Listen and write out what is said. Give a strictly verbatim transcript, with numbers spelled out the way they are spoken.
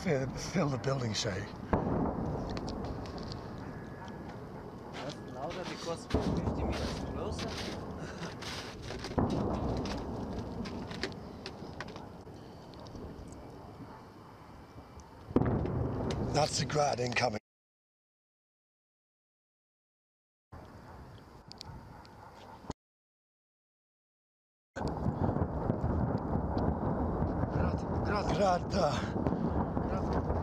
feel, feel the building shake. That's louder because we're fifty meters closer. That's the grad incoming. Grad, grad, grad, da.